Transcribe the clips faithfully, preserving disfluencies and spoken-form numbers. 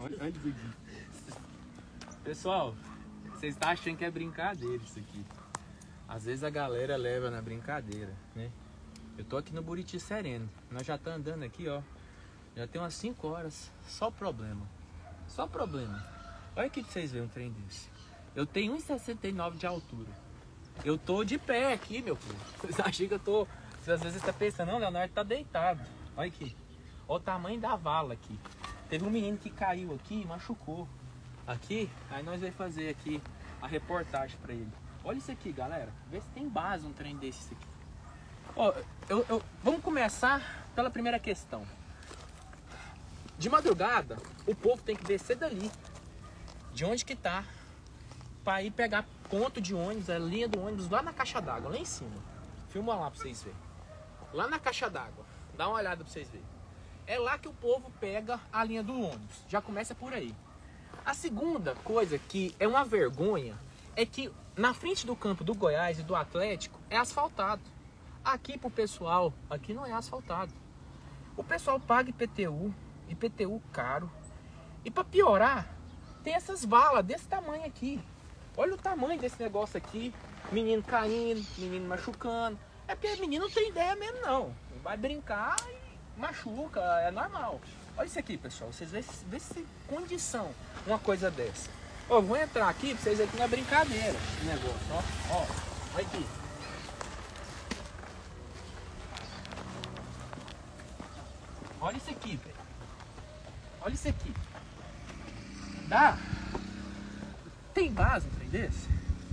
Olha, olha isso aqui. Pessoal, vocês estão achando que é brincadeira isso aqui. Às vezes a galera leva na brincadeira, né? Eu tô aqui no Buriti Sereno. Nós já tá andando aqui, ó. Já tem umas cinco horas. Só problema. Só problema. Olha aqui pra vocês verem um trem desse. Eu tenho um e sessenta e nove de altura. Eu tô de pé aqui, meu povo. Vocês acham que eu tô... Às vezes você tá pensando, não, Leonardo tá deitado. Olha aqui. Olha o tamanho da vala aqui. Teve um menino que caiu aqui e machucou. Aqui, aí nós vamos fazer aqui a reportagem pra ele. Olha isso aqui, galera. Vê se tem base um trem desse aqui. Ó, eu, eu, vamos começar pela primeira questão. De madrugada, o povo tem que descer dali. De onde que tá. Pra ir pegar ponto de ônibus, a linha do ônibus lá na caixa d'água, lá em cima. Filma lá pra vocês verem. Lá na caixa d'água. Dá uma olhada pra vocês verem. É lá que o povo pega a linha do ônibus. Já começa por aí. A segunda coisa que é uma vergonha é que na frente do campo do Goiás e do Atlético é asfaltado. Aqui pro pessoal, aqui não é asfaltado. O pessoal paga I P T U, I P T U caro. E para piorar, tem essas valas desse tamanho aqui. Olha o tamanho desse negócio aqui. Menino caindo, menino machucando. É porque menino não tem ideia mesmo não. Vai brincar e machuca, é normal. Olha isso aqui, pessoal. Vocês vê, vê se condição uma coisa dessa. Ó, vou entrar aqui pra vocês verem que não é brincadeira esse negócio, ó. Ó, olha aqui. Olha isso aqui, velho. Olha isso aqui. Dá? Tem base um trem desse?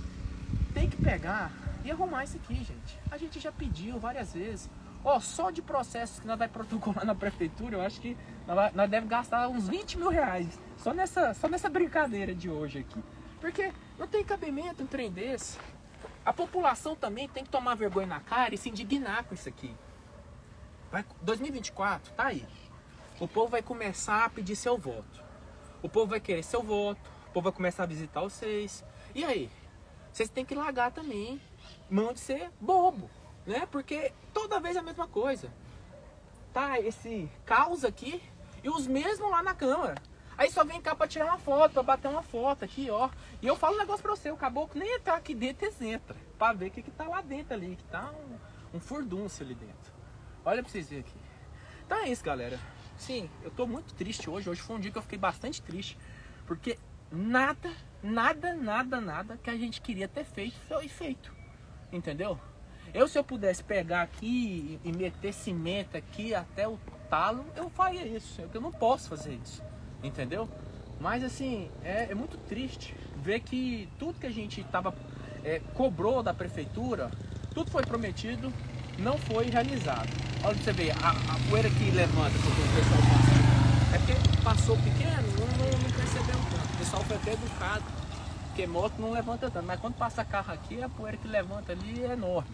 Tem que pegar e arrumar isso aqui, gente. A gente já pediu várias vezes. Ó, só de processos que nós vai protocolar na prefeitura, eu acho que nós, nós devemos gastar uns vinte mil reais. Só nessa, só nessa brincadeira de hoje aqui. Porque não tem cabimento um trem desse. A população também tem que tomar vergonha na cara e se indignar com isso aqui. Vai, dois mil e vinte e quatro, tá aí. O povo vai começar a pedir seu voto. O povo vai querer seu voto. O povo vai começar a visitar vocês. E aí? Vocês têm que largar também mão de ser bobo, né? Porque toda vez é a mesma coisa. Tá esse caos aqui e os mesmos lá na Câmara. Aí só vem cá pra tirar uma foto, pra bater uma foto aqui, ó. E eu falo um negócio pra você, o caboclo nem entrar aqui dentro, eles entram. Pra ver o que que tá lá dentro ali, que tá um, um furdúncio ali dentro. Olha pra vocês verem aqui. Então é isso, galera. Sim, eu tô muito triste hoje. Hoje foi um dia que eu fiquei bastante triste. Porque nada, nada, nada, nada que a gente queria ter feito foi feito. Entendeu? Eu, se eu pudesse pegar aqui e meter cimento aqui até o talo, eu faria isso. Eu não posso fazer isso. Entendeu? Mas assim, é, é muito triste ver que tudo que a gente tava, é, cobrou da prefeitura, tudo foi prometido, não foi realizado. Olha pra você ver, a, a poeira que levanta porque o pessoal passa. É porque passou pequeno, não, não, não percebeu tanto. O pessoal foi até educado, porque moto não levanta tanto. Mas quando passa carro aqui, a poeira que levanta ali é enorme.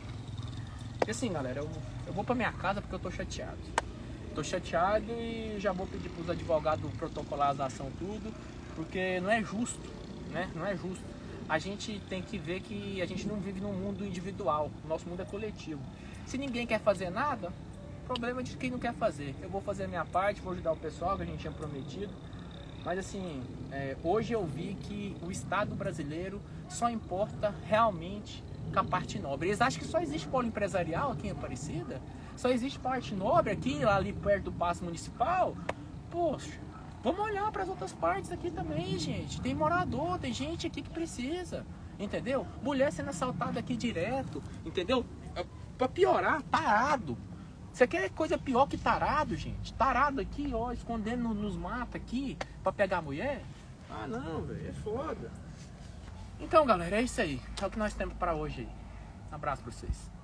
E assim, galera, eu, eu vou pra minha casa porque eu tô chateado. Tô chateado e já vou pedir pros advogados protocolar as ações tudo, porque não é justo, né? Não é justo. A gente tem que ver que a gente não vive num mundo individual, o nosso mundo é coletivo. Se ninguém quer fazer nada, problema é de quem não quer fazer. Eu vou fazer a minha parte, vou ajudar o pessoal que a gente tinha prometido. Mas assim, é, hoje eu vi que o Estado brasileiro só importa realmente com a parte nobre. Eles acham que só existe polo empresarial aqui em Aparecida? Só existe parte nobre aqui, lá ali perto do Paço Municipal? Poxa, vamos olhar para as outras partes aqui também, gente. Tem morador, tem gente aqui que precisa, entendeu? Mulher sendo assaltada aqui direto, entendeu? Para piorar, tarado. Você quer coisa pior que tarado, gente? Tarado aqui, ó, escondendo nos matos aqui para pegar a mulher? Ah, não, velho, é foda. Então, galera, é isso aí. É o que nós temos para hoje aí. Um abraço para vocês.